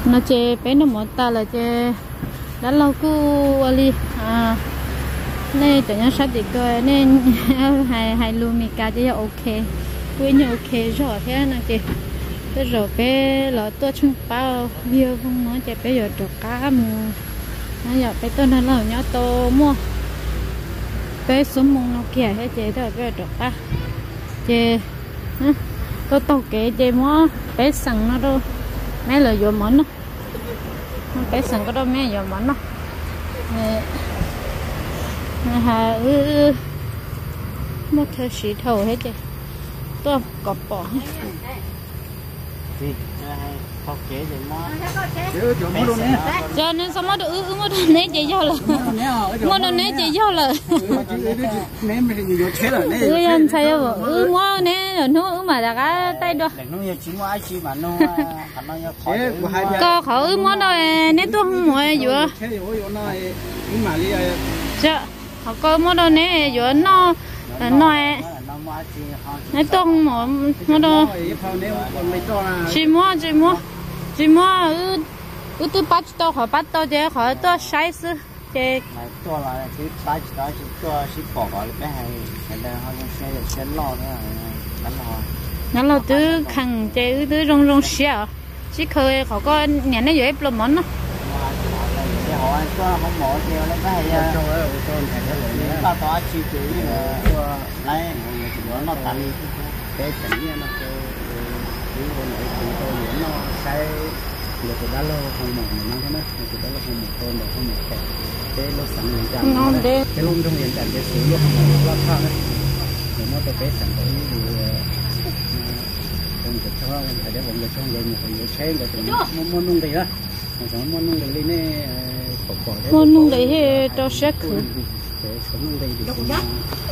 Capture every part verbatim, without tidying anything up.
nó chơi bé nó một ta là chơi đã lâu cứ ali à nên tự nhiên sát thì coi nên hai hai luôn mình cả chơi ok quên như ok rồi thế này chị cái rồi bé lỡ tôi chung bao nhiều không nói chơi bé giờ được cá mù nó giờ bé tôi nó là nhớ tô mua bé xuống mông nó kia hết chơi thôi bé được cá chơi tôi tao kể chơi mua bé sẵn nó đâu mấy lời vô món nó bé sẵn có đâu mấy vô món nó hà ư mất thời sĩ thầu hết chứ tôi cọp bỏ cho nên sao mà được ư mà được nấy chỉ cho là mà được nấy chỉ cho là ư anh thấy không ư mà nấy rồi nó ư mà là cái tay đó có khẩu ư mà đâu nấy tôi không mua vừa dạ họ có mà đâu nấy vừa nó nói nấy tôi không mua mà đâu chỉ mua chỉ mua chỉ mua ư ư tôi bắt tao họ bắt tao chứ họ tao sai sự chứ to là chỉ bắt tao chỉ to chỉ bỏ vào cái hay cái đó họ sẽ sẽ lo nữa đánh họ nó là từ khăn chứ từ rong rong xíu chỉ khơi họ có nhà nó dễ làm món nó họ có không bỏ theo lấy cái hay tao tao chỉ chỉ lấy nó tặng cái chỉnh nó cái cái con này nó sai được cái đó là không một nó cái nó cái đó là không một con là không một cái cái nó sẵn hiện trạng cái lông trong hiện trạng cái số nó không có khác đấy thì nó có cái sản phẩm gì trong thực ra phải để bọn người trong người một người chơi người thì muốn muốn nung gì đó muốn muốn nung gì này cột cột đấy muốn nung gì thì cho sẽ khử để sống nung gì thì cũng có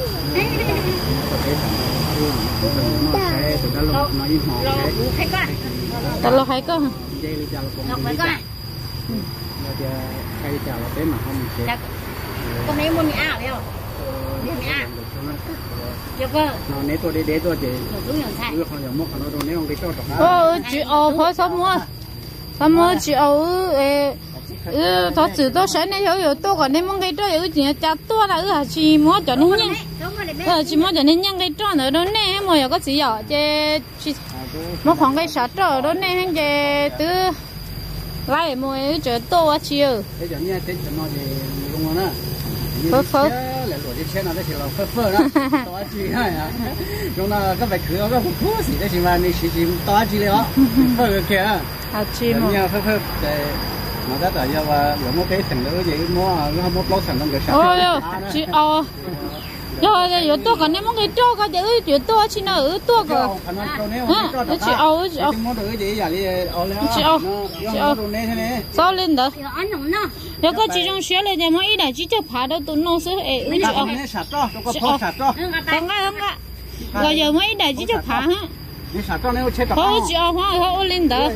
cái sản phẩm nó sẽ từ đó là nó như mỏ cái tao lo hay cơ dây đi chào con đi chào nó giờ hay đi chào là thế mà không chết con ấy mua mì à đấy không mì à được cơ nó nấy tôi đi để tôi chỉ đúng rồi sai không giờ mốc nó đâu nếu không đi cho được ờ chị ờ phải sao mua sao mua chị ờ ừ tôi chỉ tôi sẽ này hiểu hiểu tôi còn nên muốn cái đó hiểu chỉ chặt tôi là ừ chỉ mua cho nên nhanh ờ chỉ mua cho nên nhanh cái đó nữa đó nè mà có gì ở chứ mà khoảng cái sạt đó đó nè anh chị từ lại mua chỗ tôi á chị ơi thế giờ nha thế cho nó thì đúng không nè phơ phơ lại rồi đi xe nó thì là phơ phơ đó to chị hay à chúng nó các bài cửa các phụ gì đấy chỉ mà đi chỉ chỉ to chị đấy đó phơ cái kia à chị mà nha phơ phơ để mà đó là do là một cái thằng nữa vậy mua nó một lô thằng nó được sao ôi chị ờ rồi rồi tôi còn nem món cái trâu cái chữ chuyện tôi chỉ nói ở tôi cơ ừ chị âu chị âu chị âu chị âu sao lên đó nếu có chị trong xe lên nhà máy này chỉ cho phá đâu tụi nó sẽ ế ừ chị âu chị âu không ngay không ngay rồi giờ mấy này chỉ cho phá hả thôi chị âu hoa hoa lên đó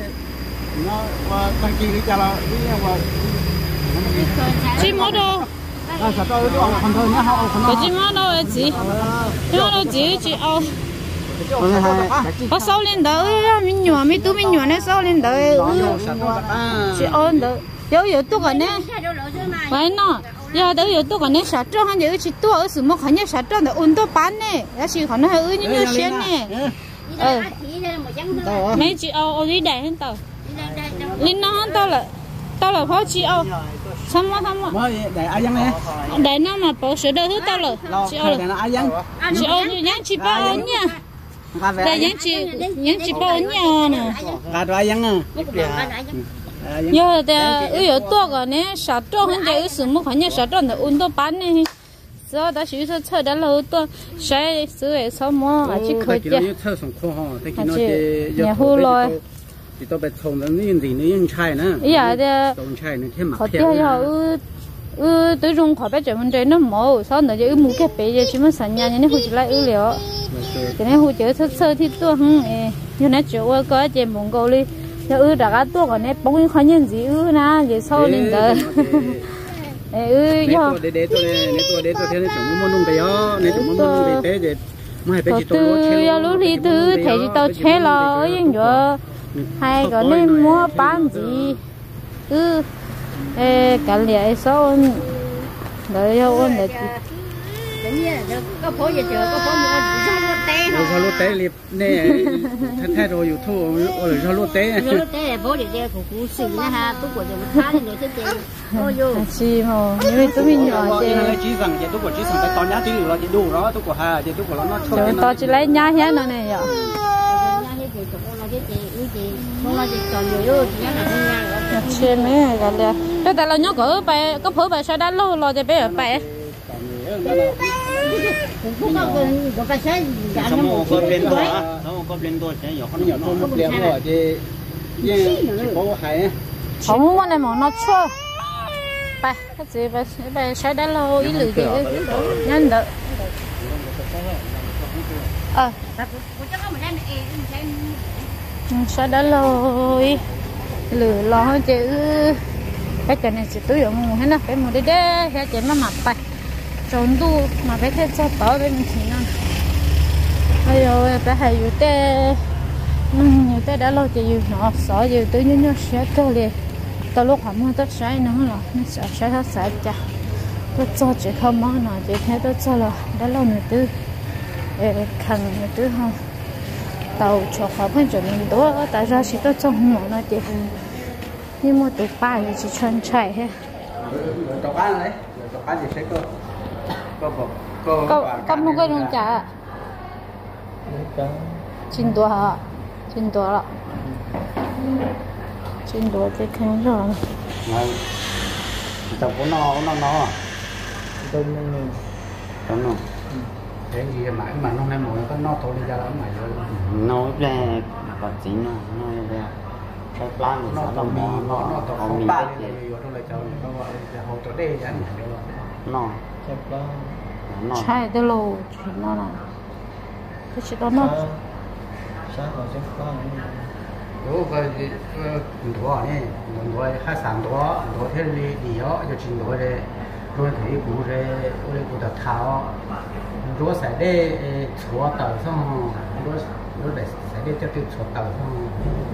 chị mua đâu cái gì mà đâu chị, nhưng mà đâu chị chị ô, có sáu lên đó, mình nhỏ mình tu mình nhỏ này sáu lên đó, chị ô đó, nếu有多个呢，喂喏，要都有多个呢，啥子还有去多二十么，看见啥子的温度板呢，要是看到还有你有线呢，呃，没chị ô ô đi đẻ hết tao, lên nó hết tao là, tao là phó chị ô. Sao mà sao mà để ai dân nè để nó mà bỏ sữa đỡ hết tao rồi chị ơi để nó ai dân chị ơi nhắn chị bao ấn nha để nhắn chị nhắn chị bao ấn nha nè là đồ ai dân à giờ thì ởตัวก่อนเนี่ยสาตัวหันใจở sớm một khoản nhàสาตัวlà ônตัวbán này giờ đã sử dụng chơi đã lâuตัวใช้ซื้อsao mà chỉ khởi chứ nhà hú rồi thì tôi phải trồng những cái gì những chai nữa. Ý là trồng chai này thêm mặt họ tiêu họ ư ư tới dùng khỏi bây giờ mình chơi nó mổ sau nữa chứ mua cái bể giờ chỉ muốn sẵn nhà nên hỗ trợ lại ư liệu. Cho nên hỗ trợ sơ sơ thì tôi không như nãy chỗ qua có chơi mông cầu đi. Giờ ư đã cả tôi còn này bông khó nhân gì ư na giờ sau lên đó. Ư do. Để để tôi để tôi để tôi thế này chúng muốn nung cái đó, này chúng muốn nung cái bể để mai bể chỉ tôi lúa chơi. Từ lúc đi từ thầy tao chơi lo ở những chỗ hay có nên mua bán gì ừ ê cả lẽ số đợi yêu ôn để có phố gì chưa có phố gì rau lót té rồi rau lót té liệp nè thay thay rồi YouTube rồi rau lót té rau lót té phố gì kia của cú sĩ nè ha tôi của chúng ta thì người thế thế ôi yo chi mà因为都比nhỏ chứ chỉ rằng chỉ tôi của chỉ rằng cái to nhá tí nữa chỉ đủ đó tôi của ha chỉ tôi của nó nó cho to chỉ lấy nhá hết nó này vậy chơi mấy cái này đây tại là nhớ có bài có phở bài sao đã lâu rồi thì bây giờ bài không có có cái xe giá nó một có bên đó nó có bên đó sẽ có nó nhỏ nó đẹp rồi chứ nhưng có hay không có này mà nó chua bài cái gì bài bài sao đã lâu ý lười gì nhanh được ờ sao đã lâu ý lười lo chứ cái chuyện này chỉ tôi dùng một hết nè phải một đứa đứa cái chuyện mà mặt bài trốn tu mà phải thêm cho tớ bên mình nè bây giờ phải hayอยู่แต่อยู่แต่đã lâu chỉอยู่nó sợอยู่tôi nhớ nhớ sẽ tôi liền tôi lúc họ mua tôi sai nữa rồi nó sợ sai hết sai chả tôi cho chỉ không món nào chỉ thấy tôi cho là đã lâu nữa tôi khăn nữa tôi không tàu cho họ phân cho mình đó tại sao chỉ tôi cho không nó chỉ nhưng mà tụi ba thì chỉ chân chạy hết tàu cá đấy tàu cá gì sẽ cơ cơ có có một cái đồng chả chín多哈chín多了chín多这看着 tàu của nó nó nó tôm nó tôm nó cái gì mà mà nó nem mồi có nó thôi đi ra lắm mày rồi nó ra còn chín nó nó ra cái plan nó tôm mì nó nó tôm không ba thì rồi nó lại cho nó gọi là hồ tổ đê chẳng hạn nó chép plan nó sai được lâu chuyện nó là cái chuyện đó nó sáng còn chép plan đúng cái đồ này đồ hai sản đồ đồ thế đi đi đó cho trình đồ đây rồi thì cụ đây rồi cụ đặt tháo rồi sẽ để chúa tàu xong rồi rồi để sẽ để cho cái chúa tàu xong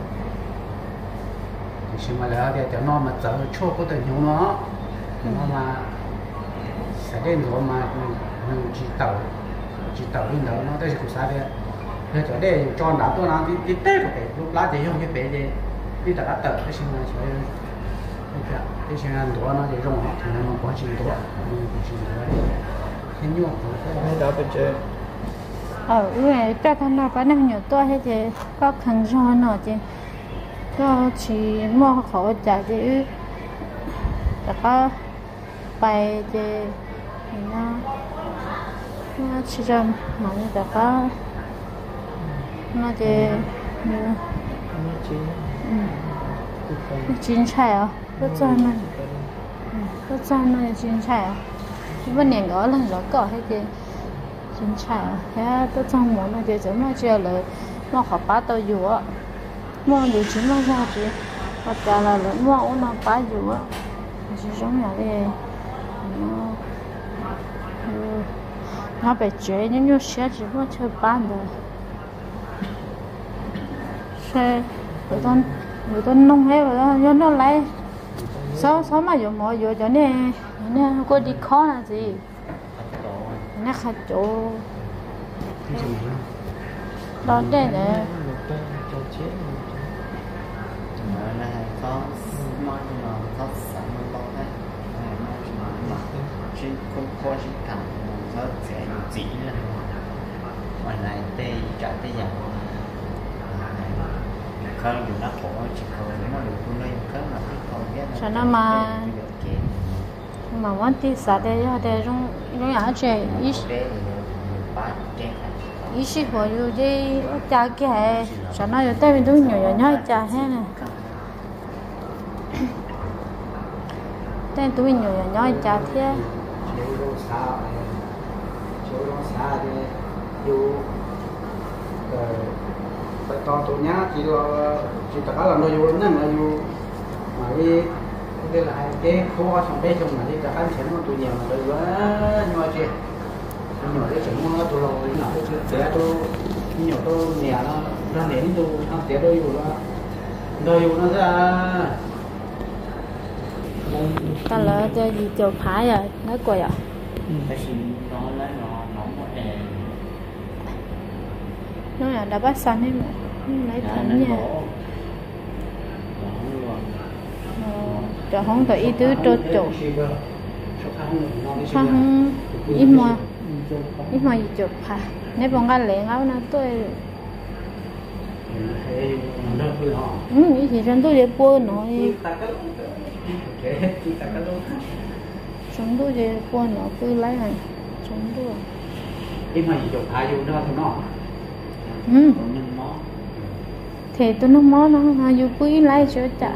thì xem mà là để cho nó mà trở chỗ có thể nhiều nó nó mà sẽ để rồi mà mình chỉ tàu chỉ tàu đi đâu nó tới cụ sao đây thế cho để cho đám tôi làm đi đi tết của cái lúc lá thì không cái bể đi đi đặt tờ cái xem là sẽ cái xem là đồ nó thì rong thì nó quá trình đồ quá trình đồ thế nhiều cái đó bên trên ờ người ta tham gia cái năng nhiều tôi hay thì có khăn cho nó chứ có chỉ mua khẩu trả chứ đã có bài thì nó nó chỉ cho mà như đã có nó thì chín菜啊，都在那，都在那chín菜啊，不年糕了，老搞那些chín菜啊，还都在我那就怎么叫了，我好把都有啊，我有钱么下去，我家了了，我我那把有啊，是什么样的？嗯，嗯，那被追，你就写字我去办的。xe rồi con rồi con nông hết rồi nó nó lấy sao sao mà dùng mọi vô cho nên nên có đi khó là gì nó khai chỗ đó đây nè có món mà có sẵn bao đấy mà chỉ không có chỉ thằng nó sẽ chỉ là ngoài này tê trả tê giảm không dùng nó khổ chỉ còn nó được cũng lên cái mà cái còn cái cho nó mà mà muốn đi xa đây ra đây trong trong nhà chơi ít ít sĩ hồi rồi đi cha cái hệ cho nó ở đây mình đúng nhiều nhỏ nhỏ cha hết này đây tụi nhiều nhỏ nhỏ cha thế phải to tổ nhá chỉ là chỉ tất cả là nó vô nên là vô mà đi cái là cái khó xong đấy xong mà đi cả anh xem nó tụi nhiều mà rồi quá nhưng mà chị nhiều cái chuyện nó tụi lâu nó cái chuyện để tôi nhiều tôi nhà nó nó nén tôi nó để tôi vô đó tôi vô nó ra ta là cho gì chầu phá à nó quậy à cái gì nó lấy nó nó có đèn nó là đã bắt xanh ấy mà lấy thẳng nha cho không phải ý tứ trôi chỗ không ít mà ít mà gì chụp phá nếu bọn anh lệ áo nó tôi ừ ý thì chúng tôi để bơ nó chúng tôi để bơ nó cứ lấy này chúng tôi ít mà gì chụp phá vô đó thôi nó ừ thì tôi nó mó nó mà dù cứ lấy cho chả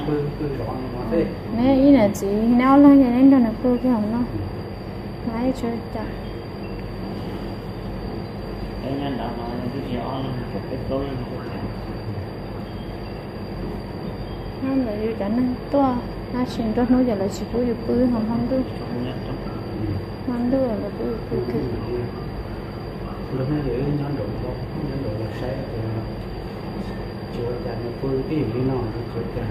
nè ý là chỉ nấu lên cho nên nó cứ cái hồng nó lấy cho chả cái nhân đó nó cái gì đó cái tối nó lại cho nên to nó xin cho nó giờ là chỉ có dù cứ hồng hồng tôi hồng tôi là cứ cứ cứ lúc này để nhân độ không nhân độ là sẽ chưa chả nó cứ cái gì nó chưa chả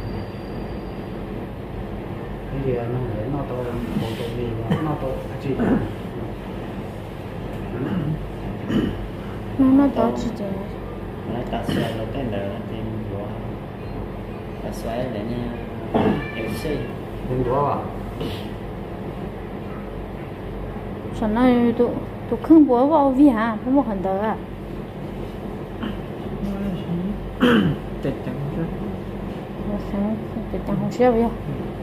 cái gì nó để nó to một tổ gì nó to chỉ nó nó to chỉ chứ nó ta xoay nó cái nợ thì của ta xoay để nha em xí đừng có à sao nó tụ tụ không bố vào vì hả không một hành động à chết chẳng chứ sáng chết chẳng không xếp vậy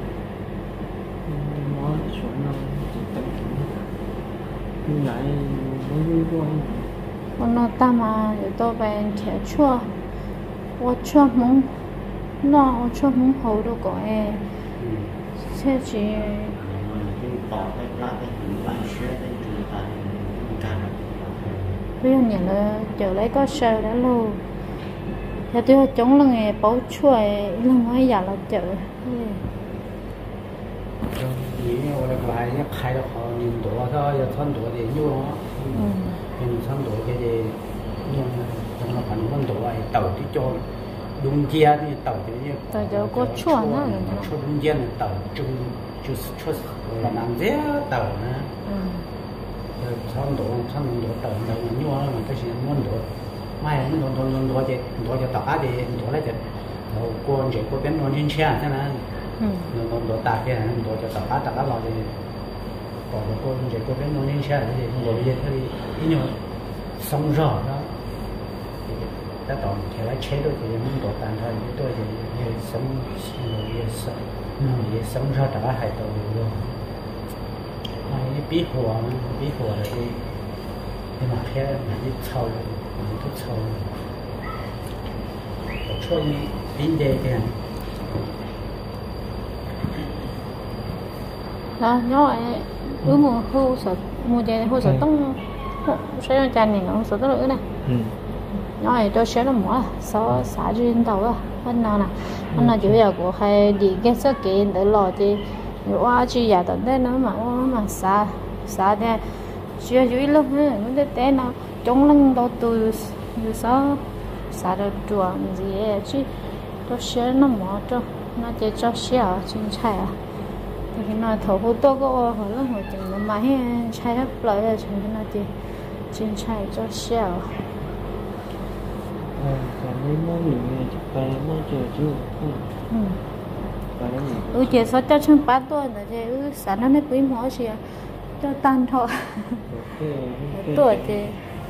nó xuống nó chết chẳng nhưng lại nó vui vui con nó ta mà để tôi về trẻ chua我chua mông nó我chua mông hậu đâu có e sẽ chỉ tỏ cái lá cái bản xưa cái gì tại càng bây giờ nhận là chờ lấy có sờ đã lâu thì tôi chống là nghề bảo chua là mấy giờ là chờ 你我来来也开了好年多，他要穿多的牛啊，嗯，跟穿多个的牛，咱们反正多哎，豆的叫中间的豆的也， 豆就个chua呢， 出中间的豆，中就是出河南这豆呢， 嗯， 呃，穿多穿多豆豆牛啊，这些蛮多，买很多多多多的多的大的多来的，然后过这过边多年前在那。nó nó nó tạt cái này nó cho tạt tạt tạt vào thì còn cái cô cái cô bên nó nên xe thì ngồi vậy thì ít nhiều sống rõ đó đã tỏ thì lại chế độ thì mình tổ tàn thôi những tôi thì như sống như sống như sống rõ cả hai tổ luôn mà cái bí hồ bí hồ là cái cái mặt kia là cái sâu cái thuốc sâu cho như biến đề cái này đó nhớ ấy ứ mùa hô sợ mùa gì hô sợ tông sẽ cho chăn này nó sợ tông nữa này nhớ ấy tôi sẽ làm mỏ sau xả trên tàu á anh nào nè anh nào chủ yếu của hay đi cái số kiện để lo thì qua chỉ giờ tận đây nó mà mà xả xả thế chưa chủ yếu lúc nữa nó để té nó chống lưng đó từ từ sau xả được chuột gì ấy chứ tôi sẽ nó mỏ cho nó chỉ cho xe ở trên chạy à thì nó thầu hút to có hồi đó hồi chừng nó máy chạy hết lại rồi chừng nó thì trên chạy cho xèo còn mấy món mình chụp bài món chờ chưa ừ chị sao cho chân ba tuổi nữa thì ừ sáng nó mới quý mỏ gì cho tan thôi tuổi thì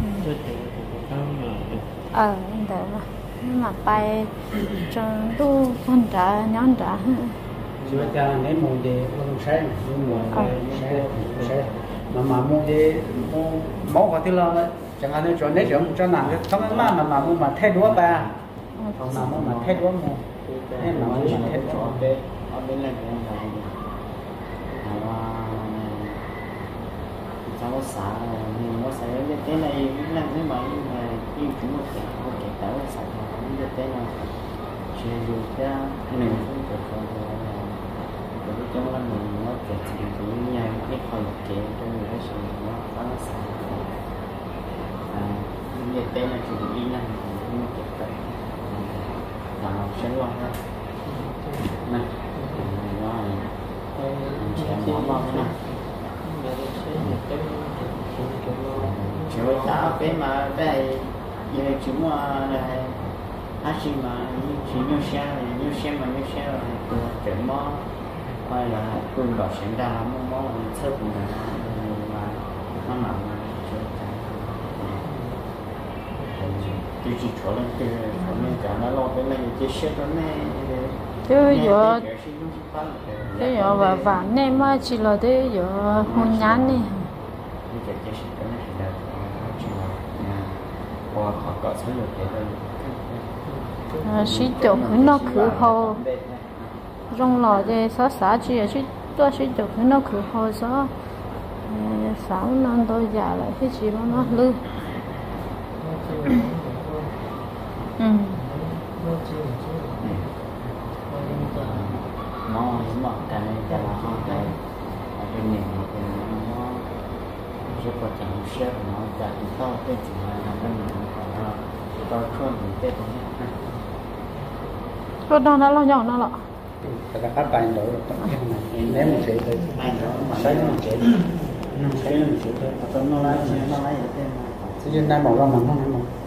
ờ anh đợi mà nhưng mà bay trong tu con trả nhón trả chưa cha lấy mua đi không sai mua sai sai mà mà mua đi mua máu vào thì là chẳng hạn như chỗ này chỗ cho nàng cái không mà mà mà mua mà thay đũa ba không mà mua mà thay đũa mua nên mà mua mà thay đũa ở bên này cũng là là sao nó xả nhiều nó xả cái này là cái mà mà khi cũng một cái một cái táo xả nó cũng cái này chỉ dùng cái này không được không cái trong là mình nó kể chuyện của nhà cái phần kể trong người cái sự nó khá là xa à như tên là chuyện đi năng cũng kể tới là học sinh luôn đó nè rồi mỏ mỏ nè chiều cháu cái mà đây giờ chúng mà này hát xin mà chỉ nhiêu xe này nhiêu xe mà nhiêu xe rồi từ chuyện mỏ hay là cùng bảo sáng ra mỏ mỏ sớm mà mà mà mà tôi chỉ cho lên từ cho nên cả nó lo cái này chỉ xếp nó này chứ giờ chứ giờ và và nên mà chỉ là thế giờ hôn nhắn đi sĩ chủ cứ nó cứ hồ trong lò thì sáu sáu chỉ sĩ tôi sĩ chủ cứ nó cứ hồ sáu sáu năm tôi già lại cái gì mà nó lư ừ nó mà cái cái là không cái cái niềm cái nó rất là chẳng xếp nó cả thì to cái chỉ là cái mình nó to hơn thì cái rồi đó nó lo nhỏ nó lọ cái các bạn đổi nếu mình sẽ tới sai mình sẽ sai mình sẽ tới nó lại nó lại thế nên nay bảo ra mà không